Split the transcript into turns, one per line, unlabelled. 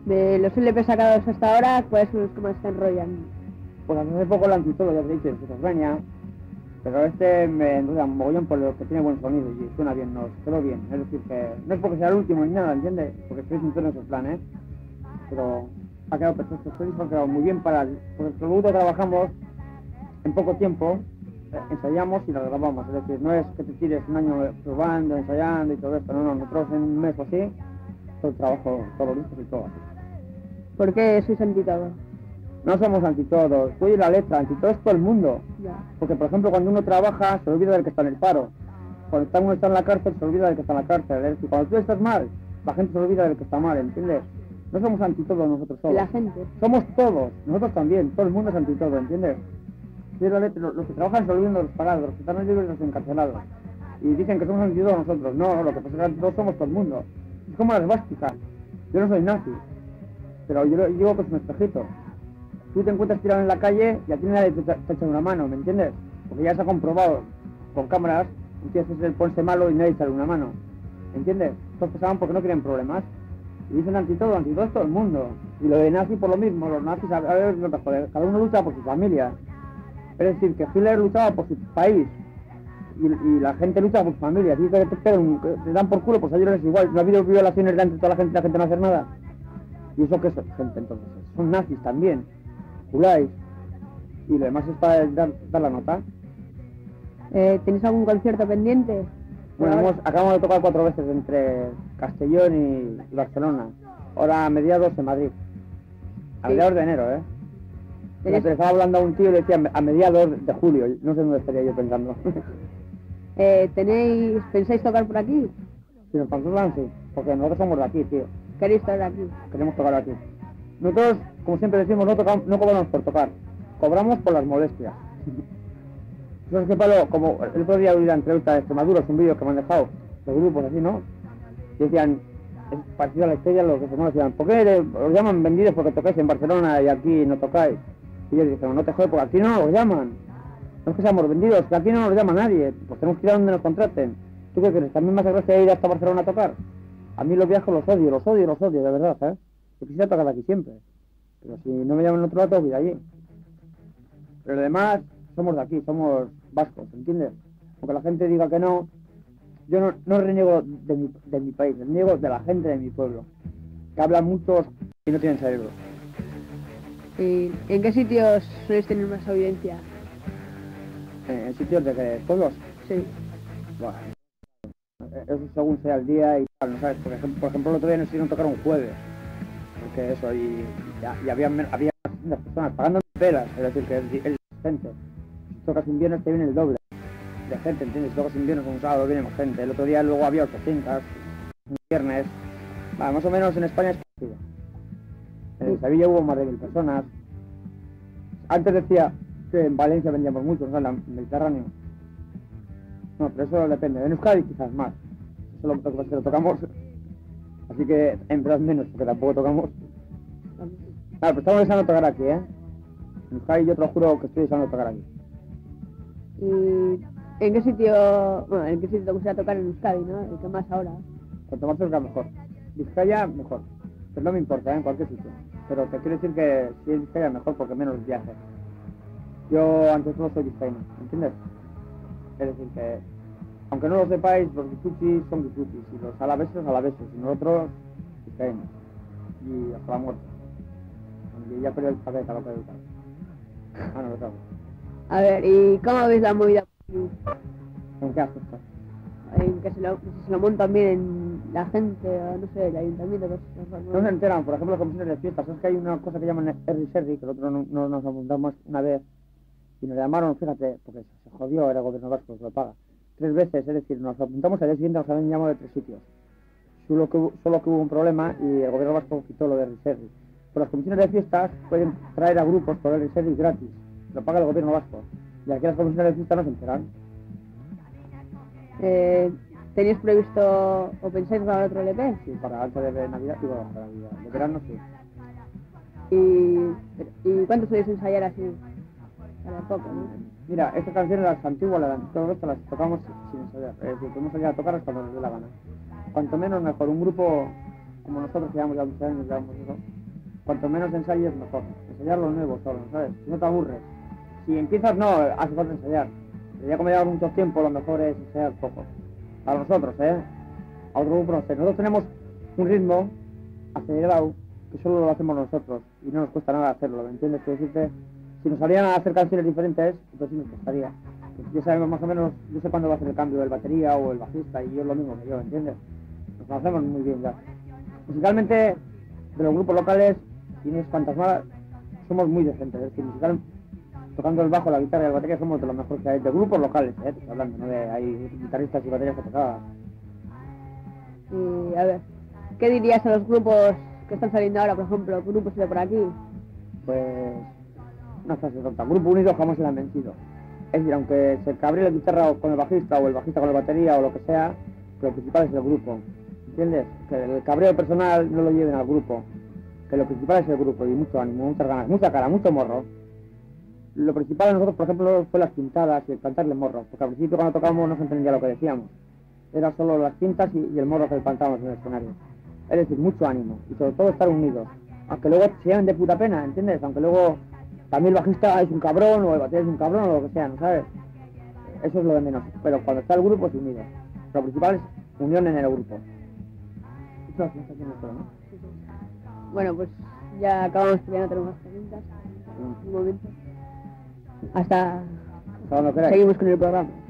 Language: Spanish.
De los LP sacados hasta ahora, ¿cuáles son los que más te enrollan?
Pues hace poco el Antitodo, ya te he dicho, de Esquizofrenia, pero este me enrolla un mogollón por lo que tiene buen sonido y suena bien, nos quedó bien. Es decir, que no es porque sea el último ni nada, ¿entiendes? Porque estoy sincero en ese plan, ¿eh? Pero ha quedado perfecto, este disco ha quedado muy bien porque el producto trabajamos en poco tiempo, ensayamos y lo grabamos. Es decir, no es que te tires un año probando, ensayando y todo esto, no, nosotros en un mes o así, todo el trabajo, todos los discos y todo así.
¿Por qué sois Antitodo?
No somos Antitodos, tú y la letra, Antitodo es todo el mundo.
Ya.
Porque, por ejemplo, cuando uno trabaja, se olvida del que está en el paro. Cuando uno está en la cárcel, se olvida del que está en la cárcel. Es decir, cuando tú estás mal, la gente se olvida del que está mal, ¿entiendes? No somos Antitodos nosotros solos.
La gente.
Somos todos, nosotros también, todo el mundo es Antitodo, ¿entiendes? Tú y la letra, los que trabajan se olvidan de los parados, los que están en libres de los encarcelados. Y dicen que somos Antitodos nosotros. No, lo que pasa es que Antitodos somos todo el mundo. Es como la esvástica. Yo no soy nazi, pero yo llevo con un espejito. Tú te encuentras tirado en la calle y a ti nadie te echa una mano, ¿me entiendes? Porque ya se ha comprobado con cámaras, empiezas a ponerse malo y nadie te echa una mano, ¿me entiendes? Todos pasaban porque no quieren problemas. Y dicen Antitodo es todo el mundo. Y lo de nazi por lo mismo, los nazis, a ver, joder, cada uno lucha por su familia. Es decir, que Hitler luchaba por su país y la gente lucha por su familia. Así que te dan por culo, pues a ellos es igual. No ha habido violaciones de entre toda la gente no hace nada. ¿Y eso qué es gente entonces? Son nazis también. Juráis, y lo demás es para dar la nota.
¿Tenéis algún concierto pendiente?
Bueno, acabamos de tocar 4 veces entre Castellón y Barcelona. Ahora a mediados en Madrid. A mediados de enero, ¿eh? Le estaba hablando a un tío y le decía a mediados de julio. No sé dónde estaría yo pensando.
¿Pensáis tocar por aquí?
Si nos controlan, sí. Porque nosotros somos de aquí, tío.
¿Queréis tocar aquí?
Queremos tocar aquí. Nosotros, como siempre decimos, no cobramos por tocar, cobramos por las molestias. ¿Sabes qué, Pablo? Como el otro día oí la entrevista de Extremadura, es un vídeo que me han dejado, de grupos así, ¿no? Y decían, es parecido a la historia, lo que se decían, ¿por qué os llaman vendidos porque tocáis en Barcelona y aquí no tocáis? Y ellos dijeron, no te jodes, porque aquí no nos llaman. No es que seamos vendidos, que aquí no nos llama nadie, pues tenemos que ir a donde nos contraten. ¿Tú qué crees? ¿También me hace gracia ir hasta Barcelona a tocar? A mí los viajes los odio, de verdad, ¿eh? Yo quisiera tocar aquí siempre, pero si no me llaman en otro lado, tengo que ir allí. Pero además, somos de aquí, somos vascos, ¿entiendes? Aunque la gente diga que no, yo no reniego de mi país, reniego de la gente de mi pueblo, que hablan muchos y no tienen cerebro.
¿Y en qué sitios sueles tener más audiencia?
¿En sitios de qué pueblos?
Sí.
Bueno, eso según sea el día y tal, ¿no sabes? Por ejemplo, el otro día nos hicieron tocar un jueves. Porque eso, y había personas pagando pelas, es decir, que es gente. Si tocas un viernes te viene el doble de gente, ¿entiendes? Si tocas un viernes o un sábado viene más gente. El otro día luego había 800, un viernes. Más o menos en España es parecido. En Sevilla hubo más de 1000 personas. Antes decía que en Valencia vendíamos mucho, ¿no? En el Mediterráneo. No, pero eso depende. En Euskadi quizás más. Eso lo tocamos. Así que en verdad menos, porque tampoco tocamos. Claro, pero estamos deseando tocar aquí, ¿eh? En Euskadi yo te lo juro que estoy deseando tocar aquí.
¿Y en qué sitio te gustaría tocar en Euskadi, no? El que más ahora.
Cuanto más cerca mejor. Vizcaya mejor. Pero no me importa, ¿eh? En cualquier sitio. Pero te quiero decir que si es Vizcaya mejor porque menos viajes. Yo antes no soy vizcaíno, ¿entiendes? Es decir que, aunque no lo sepáis, los guichuchis son guichuchis y los alaveses, y nosotros vizcaínos. Y hasta la muerte. Y ya perdió el papel a lo que educar. No lo sabes.
A ver, ¿y cómo ves la movida?
¿En qué aspecto?
En que se lo montan bien en la gente, o no sé, el ayuntamiento.
No se enteran, por ejemplo, las comisiones de fiestas. Es que hay una cosa que llaman Erri, que el otro no nos apuntamos una vez y nos llamaron, fíjate, porque se jodió, era el gobierno vasco que lo paga. 3 veces, es decir, nos apuntamos al día siguiente, nos habían llamado de 3 sitios. Solo que hubo un problema y el gobierno vasco quitó lo de Erri. Pero las comisiones de fiestas pueden traer a grupos por Erri gratis, lo paga el gobierno vasco. Y aquí las comisiones de fiestas no se enteran.
¿Tenéis previsto o pensáis grabar otro LP?
Sí, para antes de Navidad, digo, para Navidad. De verano sí.
¿Y cuánto soléis ensayar así? Para poco, ¿no?
Mira, estas canciones, las antiguas, todo esto las tocamos sin ensayar. Es decir, podemos salir a tocarlas cuando nos dé la gana. Cuanto menos mejor. Un grupo como nosotros que llevamos ya 11 años, llevamos eso, cuanto menos ensayes, mejor. Ensayar lo nuevo solo, ¿sabes? Si no te aburres. Si empiezas, no, hace falta ensayar. Pero ya como llevamos mucho tiempo, lo mejor es ensayar poco. Para nosotros, a otro grupo no sé. Nosotros tenemos un ritmo acelerado que solo lo hacemos nosotros y no nos cuesta nada hacerlo, ¿me entiendes? Quiero decirte, si nos salían a hacer canciones diferentes, entonces sí nos costaría. Pues ya sabemos más o menos, yo sé cuándo va a hacer el cambio el batería o el bajista y yo es lo mismo que yo, ¿entiendes? Nos conocemos muy bien ya. Musicalmente, de los grupos locales, Inés Fantasma, somos muy decentes, es decir, musical, tocando el bajo, la guitarra y la batería somos de los mejores que hay, de grupos locales, te estoy hablando, no de hay guitarristas y baterías que tocaban.
Y a ver, ¿qué dirías a los grupos que están saliendo ahora, por ejemplo, grupos de por aquí?
Pues una frase tonta, grupo unido jamás serán vencido. Es decir, aunque se cabre la guitarra con el bajista o el bajista con la batería o lo que sea, lo principal es el grupo, ¿entiendes? Que el cabreo personal no lo lleven al grupo, que lo principal es el grupo y mucho ánimo, muchas ganas, mucha cara, mucho morro. Lo principal de nosotros, por ejemplo, fue las pintadas y el cantarle morro, porque al principio cuando tocábamos no se entendía lo que decíamos. Era solo las cintas y el morro que cantábamos en el escenario. Es decir, mucho ánimo y sobre todo estar unidos. Aunque luego se lleven de puta pena, ¿entiendes? Aunque luego también el bajista es un cabrón o el batería es un cabrón o lo que sea, ¿no sabes? Eso es lo de menos. Pero cuando está el grupo es unido. Lo principal es unión en el grupo. Eso es todo, ¿no?
Bueno, pues ya acabamos, ya no tenemos más preguntas. Un momento. Hasta...
Cuando queráis.
Seguimos con el programa.